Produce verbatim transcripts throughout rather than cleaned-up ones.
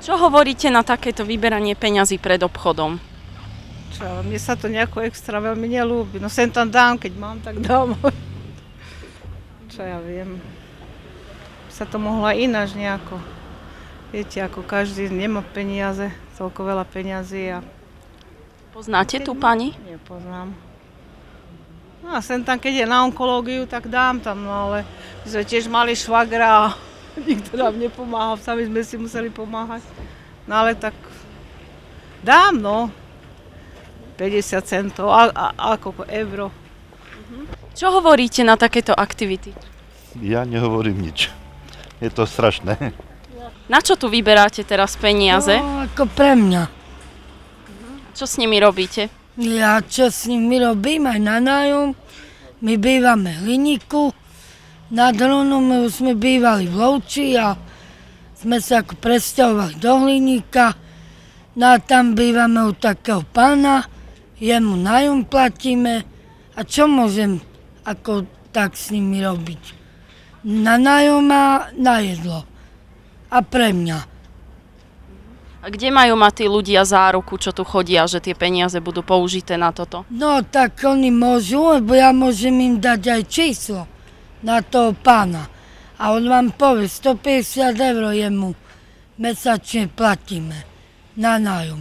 Čo hovoríte na takéto vyberanie peňazí pred obchodom? Čo, mne sa to nejako extra veľmi nelúbi. No sem tam dám, keď mám, tak dám. Čo ja viem. Sa to mohlo aj ináč nejako. Viete, ako každý nemá peniaze, toľko veľa peňazí a... Poznáte tú pani? Nepoznám. No a sem tam, keď je na onkológiu, tak dám tam, no ale my sme tiež mali švagra a nikto nám nepomáhal, sami sme si museli pomáhať. No ale tak dám, no. päťdesiat centov, a, a, ako euro. Čo hovoríte na takéto aktivity? Ja nehovorím nič. Je to strašné. Na čo tu vyberáte teraz peniaze? No, ako pre mňa. Čo s nimi robíte? Ja čo s nimi robím, aj na nájom. My bývame v Hliníku. Nad Hronom my už sme bývali v Lovči a sme sa ako presťahovali do Hliníka. No a tam bývame u takého pána, jemu nájom platíme. A čo môžem ako tak s nimi robiť? Na nájom a na jedlo. A pre mňa. A kde majú mať tí ľudia záruku, čo tu chodia, že tie peniaze budú použité na toto? No tak oni môžu, lebo ja môžem im dať aj číslo na toho pána. A on vám povie, stopäťdesiat eur jemu mesačne platíme na nájom.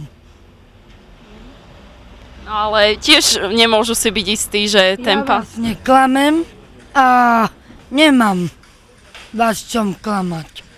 No ale tiež nemôžu si byť istí, že ten Ja pán... vás neklamem a nemám vás čom klamať.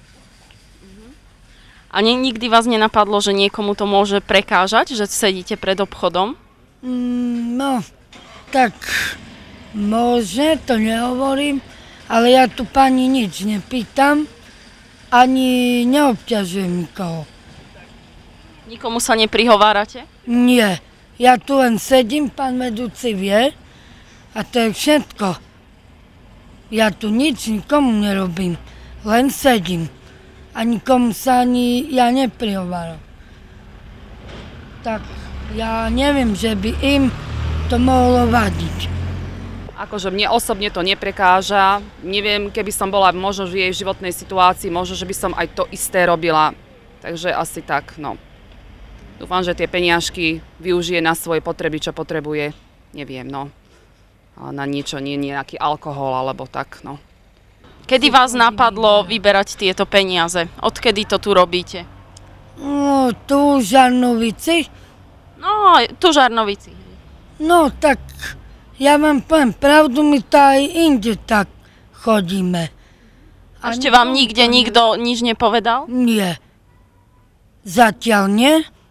A nie, nikdy vás nenapadlo, že niekomu to môže prekážať, že sedíte pred obchodom? Mm, no, tak môže, to nehovorím, ale ja tu pani nič nepýtam, ani neobťažujem nikoho. Nikomu sa neprihovárate? Nie, ja tu len sedím, pán vedúci vie, a to je všetko. Ja tu nič nikomu nerobím, len sedím. A nikomu sa ani ja neprihováram. Tak ja neviem, že by im to mohlo vadiť. Akože mne osobne to neprekáža. Neviem, keby som bola možno v jej životnej situácii, možno, že by som aj to isté robila. Takže asi tak, no. Dúfam, že tie peniažky využije na svoje potreby, čo potrebuje. Neviem, no. Na niečo, nie nejaký alkohol alebo tak, no. Kedy vás napadlo vyberať tieto peniaze? Odkedy to tu robíte? No, tu v Žarnovici. No, tu v Žarnovici. No, tak ja vám poviem pravdu, my to aj inde tak chodíme. A ešte vám nikde nikto nič nepovedal? Nie. Zatiaľ nie.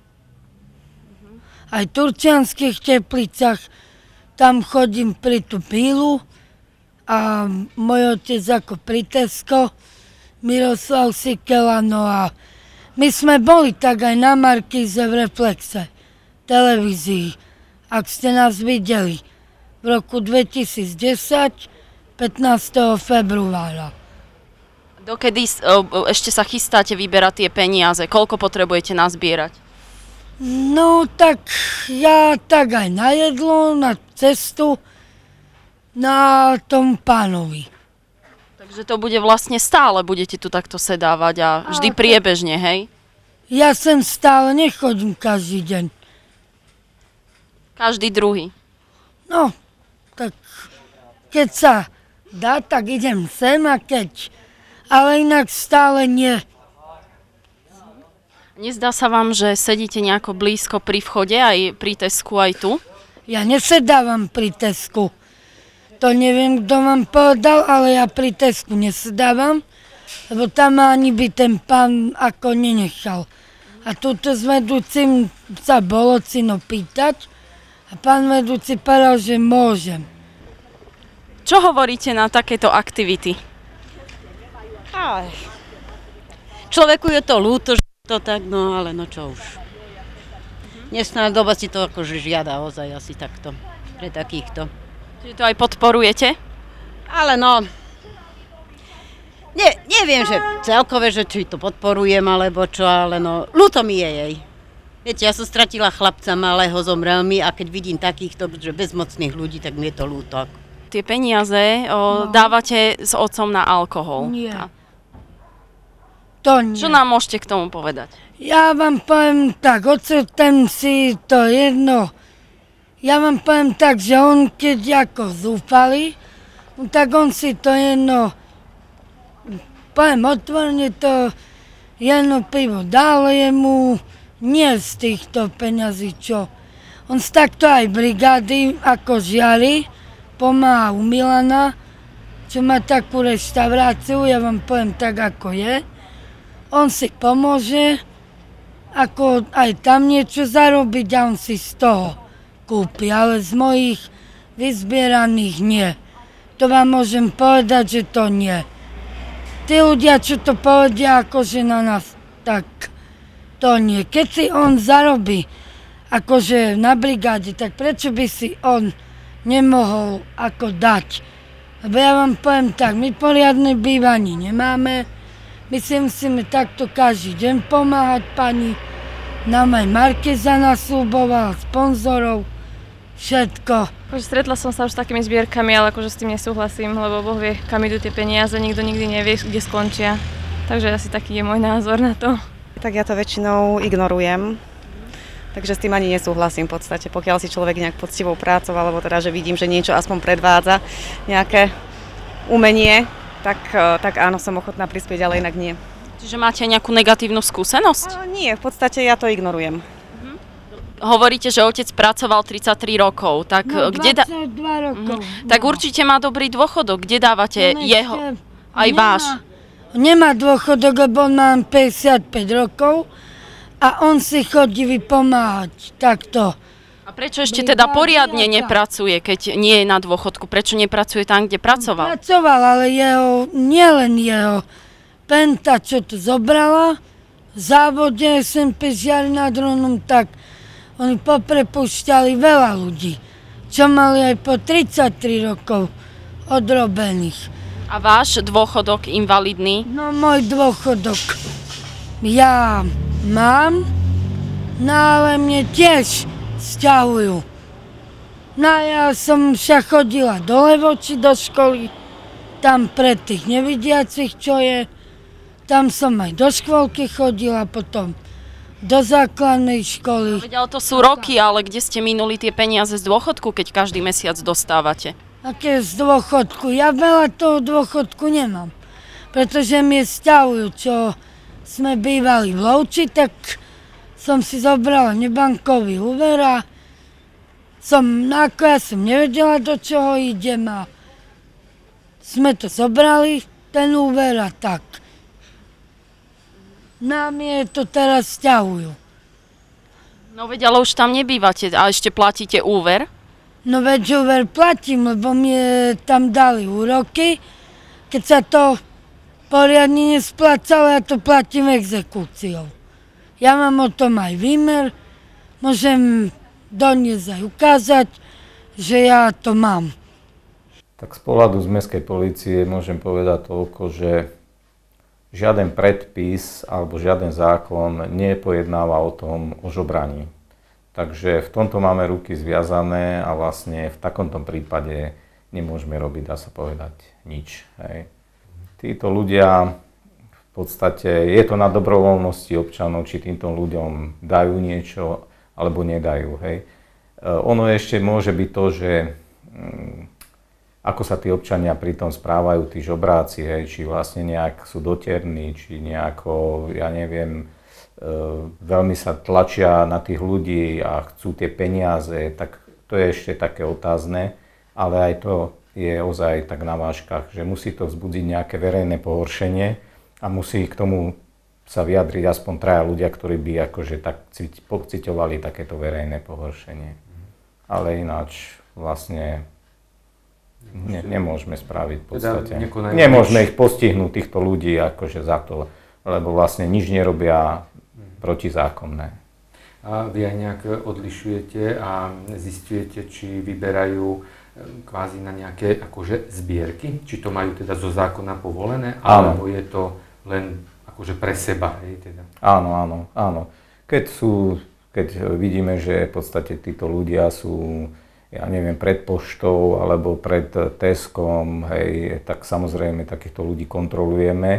Aj v Turčianskych Teplicách, tam chodím pri tú pílu. A môj otec ako pri Tesco, Miroslav Sikela, no a my sme boli tak aj na Markíze v Reflexe, televízii, ak ste nás videli, v roku dvetisícdesať, pätnásteho februára. Dokedy ešte sa chystáte vyberať tie peniaze? Koľko potrebujete nazbierať? No tak ja tak aj na jedlo, na cestu, na tom pánovi. Takže to bude vlastne stále, budete tu takto sedávať a vždy a priebežne, hej? Ja sem stále nechodím každý deň. Každý druhý? No, tak keď sa dá, tak idem sem a keď, ale inak stále nie. Nezdá sa vám, že sedíte nejako blízko pri vchode, aj pri Tesku, aj tu? Ja nesedávam pri Tesku. To neviem, kto vám povedal, ale ja pri Tesku nesedávam, lebo tam ani by ten pán ako nenechal. A túto s vedúcim sa bolo cino pýtať a pán vedúci povedal, že môžem. Čo hovoríte na takéto aktivity? Aj. Človeku je to ľúto, že to tak, no ale no čo už. Dnesná doba si to akože žiada ozaj asi takto, pre takýchto. Čiže to aj podporujete? Ale no, ne, neviem, že celkové, že či to podporujem, alebo čo, ale no, ľúto mi je jej. Viete, ja som stratila chlapca malého, zomrel mi a keď vidím takýchto, že bezmocných ľudí, tak mi je to ľúto. Tie peniaze o, No. dávate s otcom na alkohol. Nie. Tá. to nie. Čo nám môžete k tomu povedať? Ja vám poviem tak, oco ten si to jedno. Ja vám poviem tak, že on keď ako zúfali, tak on si to jedno, poviem otvorene, to jedno pivo dal jemu, nie z týchto peňazí, čo. On z takto aj brigády, ako žiari, pomáha u Milana, čo má takú reštauráciu, ja vám poviem tak, ako je. On si pomôže, ako aj tam niečo zarobiť a on si z toho kúpi, ale z mojich vyzbieraných nie. To vám môžem povedať, že to nie. Tí ľudia, čo to povedia akože na nás, tak to nie. Keď si on zarobí akože na brigáde, tak prečo by si on nemohol ako dať? Lebo ja vám poviem tak, my poriadne bývanie nemáme, my si musíme takto každý deň pomáhať pani. Nám aj Markéza nasľubovala, sponzorov, všetko. Akože stretla som sa už s takými zbierkami, ale akože s tým nesúhlasím, lebo Boh vie, kam idú tie peniaze, nikto nikdy nevie, kde skončia. Takže asi taký je môj názor na to. Tak ja to väčšinou ignorujem, takže s tým ani nesúhlasím v podstate. Pokiaľ si človek nejak poctivou prácou, alebo teda, že vidím, že niečo aspoň predvádza, nejaké umenie, tak, tak áno, som ochotná prispieť, ale inak nie. Čiže máte nejakú negatívnu skúsenosť? A nie, v podstate ja to ignorujem. Hovoríte, že otec pracoval tridsaťtri rokov, tak No, kde dá... dvadsaťdva rokov. Mhm. Tak určite má dobrý dôchodok. Kde dávate On jeho? ešte Aj nemá- váš? Nemá dôchodok, lebo on má päťdesiatpäť rokov a on si chodí vypomáhať takto. A prečo ešte teda Brigády poriadne a tak. nepracuje, keď nie je na dôchodku? Prečo nepracuje tam, kde pracoval? Pracoval, ale jeho, nielen jeho penta, čo to zobrala, v závode es em pé Žiari nad Hronom, tak oni poprepúšťali veľa ľudí, čo mali aj po tridsaťtri rokov odrobených. A váš dôchodok invalidný? No môj dôchodok ja mám, no ale mne tiež sťahujú. No ja som však chodila do Levoči do školy, tam pre tých nevidiacich, čo je. Tam som aj do škôlky chodila, potom do základnej školy. Veď, ale to sú roky, ale kde ste minuli tie peniaze z dôchodku, keď každý mesiac dostávate? Aké z dôchodku? Ja veľa toho dôchodku nemám, pretože mi sťahujú, čo sme bývali v Lovči, tak som si zobrala nebankový úver a som, no ako ja som nevedela, do čoho idem a sme to zobrali, ten úver a tak. Nám je to teraz sťahujú. No veď, ale už tam nebývate a ešte platíte úver? No veď úver platím, lebo mi tam dali úroky. Keď sa to poriadne nesplácalo, ja to platím exekúciou. Ja mám o tom aj výmer, môžem doniesť aj ukázať, že ja to mám. Tak z pohľadu z mestskej polície môžem povedať toľko, že žiaden predpis alebo žiaden zákon nepojednáva o tom o žobraní. Takže v tomto máme ruky zviazané a vlastne v takomto prípade nemôžeme robiť, dá sa povedať, nič. Hej. Títo ľudia, v podstate je to na dobrovoľnosti občanov, či týmto ľuďom dajú niečo alebo nedajú. Hej. Ono ešte môže byť to, že ako sa tí občania pritom správajú, tí žobráci, hej, či vlastne nejak sú doterní, či nejako, ja neviem, e, veľmi sa tlačia na tých ľudí a chcú tie peniaze, tak to je ešte také otázne, ale aj to je ozaj tak na vážkach, že musí to vzbudiť nejaké verejné pohoršenie a musí k tomu sa vyjadriť aspoň traja ľudia, ktorí by akože tak pociťovali takéto verejné pohoršenie. Ale ináč vlastne Ne, nemôžeme spraviť v podstate. Teda nemôžeme ich postihnúť, týchto ľudí, akože za to, lebo vlastne nič nerobia protizákonné. A vy aj nejak odlišujete a zistujete, či vyberajú kvázi na nejaké akože zbierky? Či to majú teda zo zákona povolené, alebo je to len akože pre seba? Hej, teda? Áno, áno, áno. Keď sú, keď vidíme, že v podstate títo ľudia sú, ja neviem, pred poštou alebo pred Teskom, hej, tak samozrejme takýchto ľudí kontrolujeme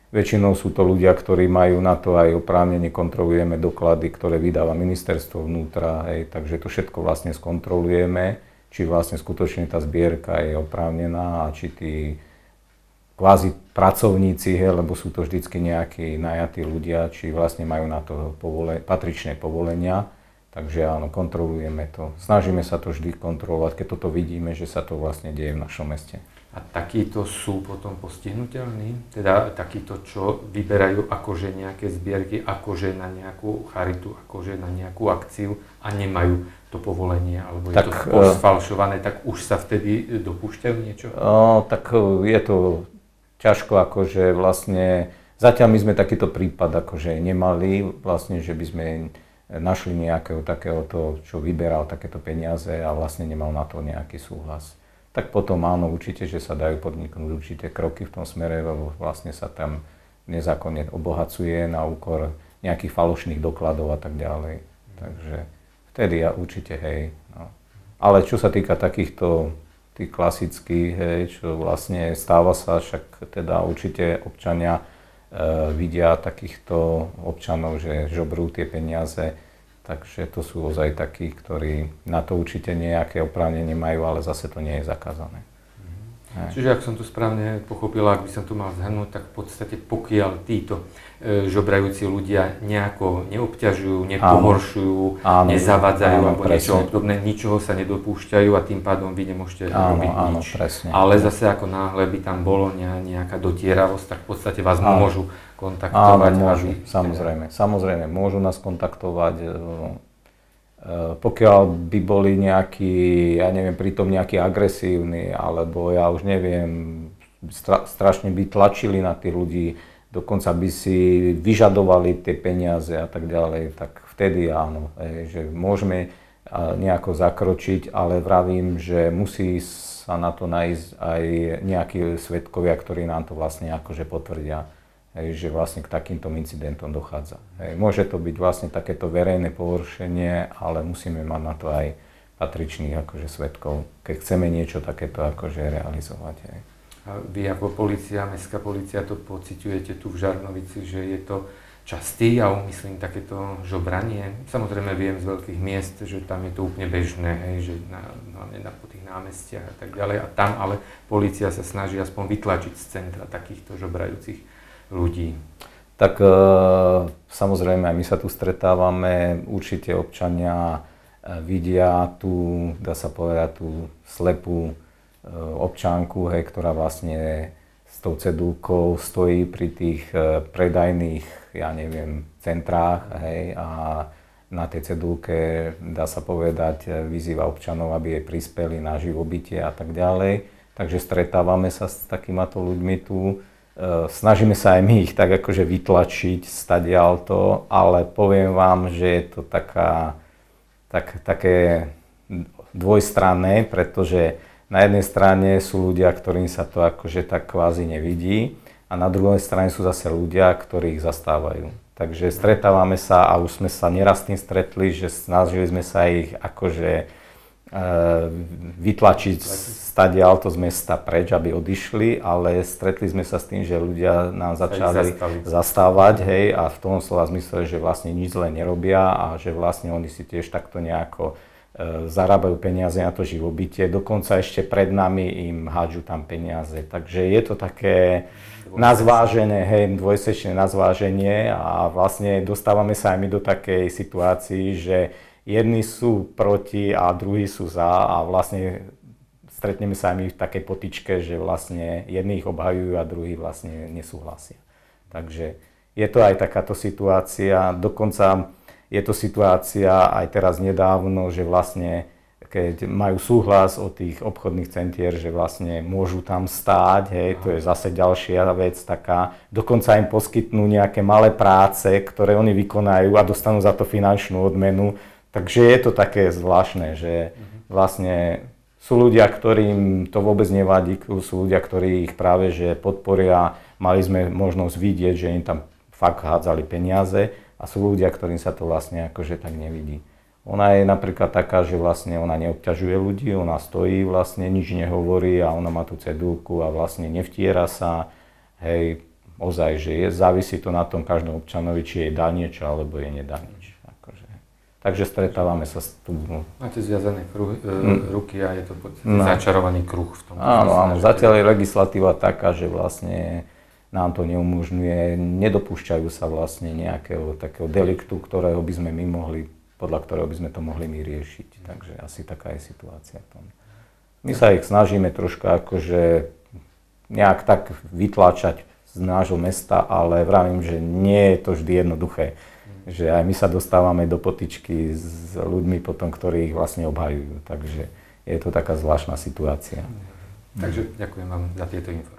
väčšinou sú to ľudia, ktorí majú na to aj oprávnenie, kontrolujeme doklady, ktoré vydáva ministerstvo vnútra, hej, takže to všetko vlastne skontrolujeme, či vlastne skutočne tá zbierka je oprávnená a či tí kvázi pracovníci, hej, lebo sú to vždycky nejakí najatí ľudia, či vlastne majú na to povole, patričné povolenia. Takže áno, kontrolujeme to. Snažíme sa to vždy kontrolovať, keď toto vidíme, že sa to vlastne deje v našom meste. A takíto sú potom postihnuteľní? Teda takíto, čo vyberajú akože nejaké zbierky, akože na nejakú charitu, akože na nejakú akciu a nemajú to povolenie, alebo tak, je to posfalšované, tak už sa vtedy dopúšťajú niečo? O, tak je to ťažko, akože vlastne, zatiaľ my sme takýto prípad akože nemali, vlastne, že by sme našli nejakého takéhoto, čo vyberal takéto peniaze a vlastne nemal na to nejaký súhlas. Tak potom áno, určite, že sa dajú podniknúť určité kroky v tom smere, lebo vlastne sa tam nezákonne obohacuje na úkor nejakých falošných dokladov a tak ďalej. Takže vtedy ja určite hej. No. Ale čo sa týka takýchto tých klasických, hej, čo vlastne stáva sa, však teda určite občania e, vidia takýchto občanov, že žobrú tie peniaze, takže to sú ozaj takí, ktorí na to určite nejaké oprávnenie majú, ale zase to nie je zakázané. Mhm. Čiže ak som to správne pochopila, ak by som to mal zhrnúť, tak v podstate pokiaľ títo e, žobrajúci ľudia nejako neobťažujú, nepohoršujú, áno, nezavadzajú áno, alebo presne. Niečo obdobné, ničoho sa nedopúšťajú a tým pádom vy nemôžete áno, robiť áno, nič. Presne. Ale zase ako náhle by tam bolo nejaká dotieravosť, tak v podstate vás áno. môžu kontaktovať. Áno, môžu, aby... samozrejme. Samozrejme, môžu nás kontaktovať. Pokiaľ by boli nejakí, ja neviem, pritom nejakí agresívni, alebo ja už neviem, stra, strašne by tlačili na tých ľudí, dokonca by si vyžadovali tie peniaze a tak ďalej, tak vtedy áno, že môžeme nejako zakročiť, ale vravím, že musí sa na to nájsť aj nejakí svedkovia, ktorí nám to vlastne akože potvrdia. Hej, že vlastne k takýmto incidentom dochádza. Hej, môže to byť vlastne takéto verejné pohoršenie, ale musíme mať na to aj patričných akože svedkov, keď chceme niečo takéto akože realizovať. Hej. A vy ako polícia, mestská polícia to pociťujete tu v Žarnovici, že je to častý a umyslím takéto žobranie? Samozrejme viem z veľkých miest, že tam je to úplne bežné, hej, že na, hlavne na, po tých námestiach a tak ďalej. A tam ale polícia sa snaží aspoň vytlačiť z centra takýchto žobrajúcich ľudí. Tak e, samozrejme, my sa tu stretávame, určite občania e, vidia tú, dá sa povedať, tú slepú e, občanku, hej, ktorá vlastne s tou cedulkou stojí pri tých e, predajných, ja neviem, centrách, hej, a na tej cedulke, dá sa povedať, vyzýva občanov, aby jej prispeli na živobytie a tak ďalej. Takže stretávame sa s takýmato ľuďmi tu. Snažíme sa aj my ich tak akože vytlačiť stadiaľto, ale poviem vám, že je to taká, tak, také dvojstranné, pretože na jednej strane sú ľudia, ktorým sa to akože tak kvázi nevidí a na druhej strane sú zase ľudia, ktorí ich zastávajú. Takže stretávame sa a už sme sa neraz tým stretli, že snažili sme sa ich akože vytlačiť stadiaľto z mesta preč, aby odišli, ale stretli sme sa s tým, že ľudia nám začali zastávať, hej, a v tom slova zmysle, že vlastne nič zle nerobia a že vlastne oni si tiež takto nejako e, zarábajú peniaze na to živobytie, dokonca ešte pred nami im hádžu tam peniaze, takže je to také nazvážené, hej, dvojsečné nazváženie a vlastne dostávame sa aj my do takej situácii, že jedni sú proti a druhí sú za a vlastne stretneme sa aj my v takej potičke, že vlastne jedni ich obhajujú a druhí vlastne nesúhlasia. Takže je to aj takáto situácia, dokonca je to situácia aj teraz nedávno, že vlastne keď majú súhlas od tých obchodných centier, že vlastne môžu tam stáť, hej, to je zase ďalšia vec taká, dokonca im poskytnú nejaké malé práce, ktoré oni vykonajú a dostanú za to finančnú odmenu. Takže je to také zvláštne, že vlastne sú ľudia, ktorým to vôbec nevadí, sú ľudia, ktorí ich práve že podporia, mali sme možnosť vidieť, že im tam fakt hádzali peniaze a sú ľudia, ktorým sa to vlastne akože tak nevidí. Ona je napríklad taká, že vlastne ona neobťažuje ľudí, ona stojí vlastne, nič nehovorí a ona má tú cedulku a vlastne nevtiera sa, hej, ozaj, že je, závisí to na tom každom občanovi, či jej dá niečo, alebo jej nedá nič. Akože. Takže stretávame sa s tu. No. Máte zviazané kruhy, e, Mm. ruky a je to podstate No. začarovaný kruh v tom. Áno, áno, zatiaľ je legislatíva taká, že vlastne nám to neumožňuje, nedopúšťajú sa vlastne nejakého takého deliktu, ktorého by sme my mohli, podľa ktorého by sme to mohli my riešiť. Takže asi taká je situácia v tom. My sa ich snažíme troška akože nejak tak vytláčať z nášho mesta, ale vravím, že nie je to vždy jednoduché. Že aj my sa dostávame do potyčky s ľuďmi potom, ktorí ich vlastne obhajujú. Takže je to taká zvláštna situácia. Takže ďakujem vám za tieto informácie.